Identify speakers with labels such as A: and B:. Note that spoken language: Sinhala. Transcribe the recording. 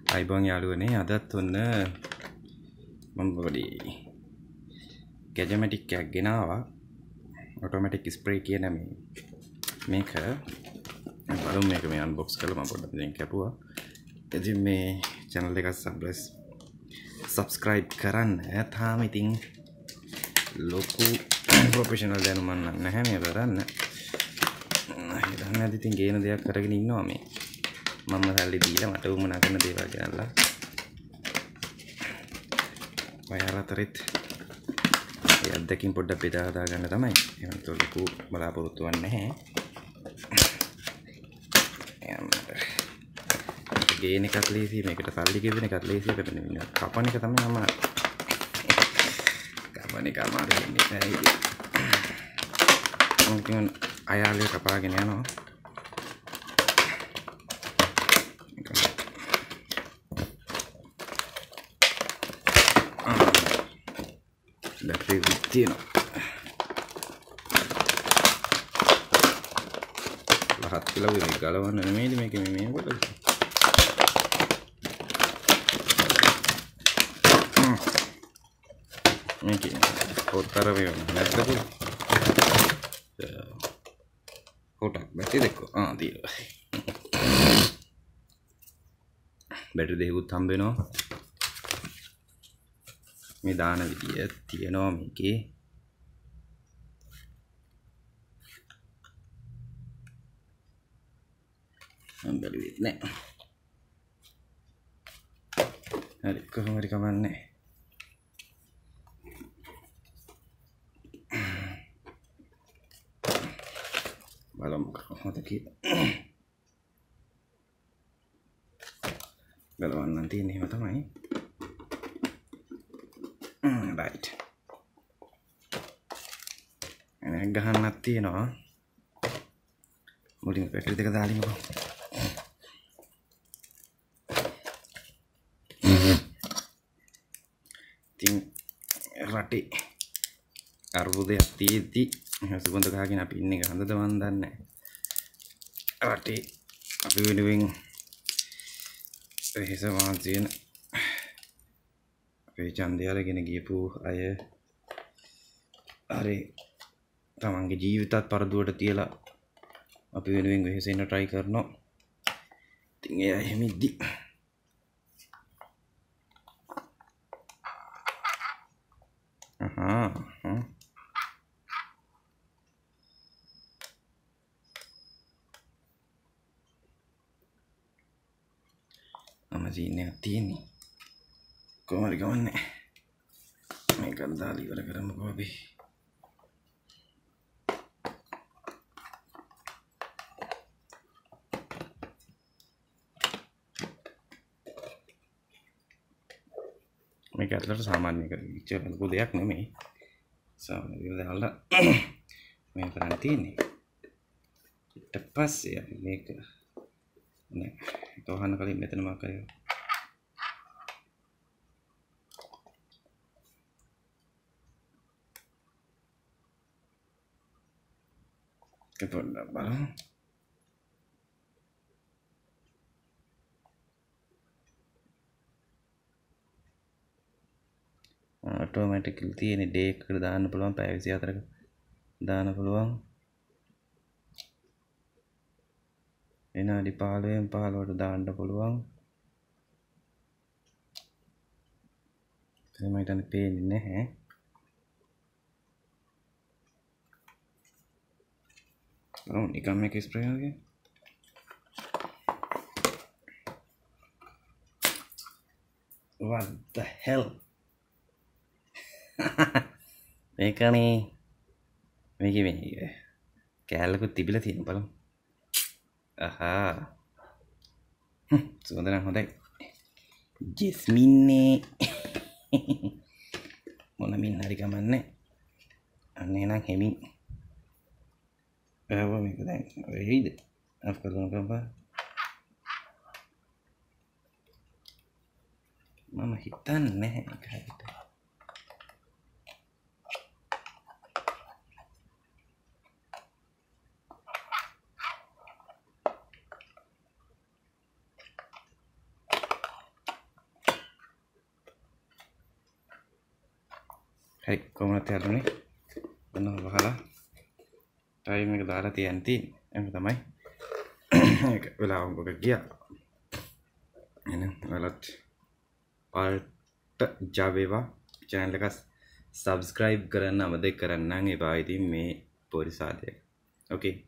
A: අයිබෝන් යාළුවනේ අදත් ඔන්න මම පොඩි ගැජමැටික් එකක් ගෙනාවා ඔටෝමැටික් ස්ප්‍රේ කියන මේක බලමු මේක මේ අන්බොක්ස් කරලා මම පොඩ්ඩක් දැන් කැපුවා ඉතින් මේ channel එක subscribe කරන්න තාම ඉතින් ලොකු ප්‍රොෆෙෂනල් දැනුමක් නැහැ මේ කරන්න හිතන්නේ ඉතින් ගේන දෙයක් කරගෙන ඉන්නවා මේ මම සල්ලි දීලා මට උමනා කරන දේවල් ගෙනල්ලා ඔයාලා අතරෙත් ඒ අත්දැකීම් පොඩ්ඩක් බෙදා හදා ගන්න තමයි එහෙනම් ලොකු බලාපොරොත්තුවක් නැහැ ගේන එකත් ලේසි මේකට සල්ලි ගෙවන එකත් ලේසි එකට නෙමෙයි කපන එක තමයි මම කපන එක අමාරු වෙන්නේ නැහැ ඉතින් අයාලේ කපාගෙන යනවා බැටරි තියෙනවා ලහත් කියලා වෙන්නේ ගලවන්න නෙමෙයිද මේක මේ කොටද මේක පොතර වෙනවා නැත්ද කොටක් බැටරි දෙක දීලා බැටරි දෙකකුත් හම්බ වෙනවා මේ දාන විදිය තියෙනවා මේකේ මම බැලුවේ නෑ හරි කොහොම හරි කමන්නේ බලමු කොහොමද කියලා ගලවන්න තියෙන්නේ එහෙම තමයි right එන ගහන්නක් තියෙනවා මුලින්ම බැටරි දෙක දාලිමු ඉතින් රටේ අර්බුදයක් තියෙද්දි සුගඳ ගහගෙන අපි ඉන්නේ හඳද මන් දන්නේ රටේ අපි වෙනුවෙන් එහෙස වාන්සියන අපේ ඡන්දය අරගෙන ගියපු අය හරි තමන්ගේ ජීවිතත් පරදුවට තියලා අපි වෙනුවෙන් වෙහෙසෙන්න try කරනවා ඉතින් එයා එහෙම ඉද්දි අමජීනේ තියෙන්නේ කොහොමද ගමන්නේ මේක දාලා ඉවර කරමුකෝ අපි මේක ඇත්තට සාමාන්‍ය කරගිච්ච ලොකු දෙයක් නෙමෙයි සාමාන්‍ය විදිහට දාලා මේ කරන්න තියෙන්නේ ඊට පස්සේ අපි මේක නේ තෝහන කලින් මෙතන මම කරේ kepada barang automatically තියෙන day එකට දාන්න පුළුවන් පැය 24ක දාන්න පුළුවන් විනාඩි 15න් 15ට දාන්න පුළුවන් එහෙම හිතන්නේ පේන්නේ නැහැ නිකම් මේක ස්ප්‍රේ වගේ what the hell මේකනේ මේකේ මේ කැලලකුත් තිබිලා තියෙන බලමු අහා සුවඳ නම් හොඳයි ජස්මින්නේ මොන මින් හරි කමන්නේ අනේ නම් හෙමින් මේක දැන් වෙයිද අප් කරනවා බා මම හිතන්නේ නැහැ ඒක හරියට හරි කොහොමද යාළුවනේ ඔන්න වහලා ටයිම් එක දාලා තියන් තියෙන්නේ එහෙම තමයි ඒක වෙලාවක ගියා එහෙනම් ඔයාලත් පාල්ට ජාවේවා channel එක subscribe කරන්න අමතක කරන්න එපා ඉතින් මේ පොඩි සාදයක් okay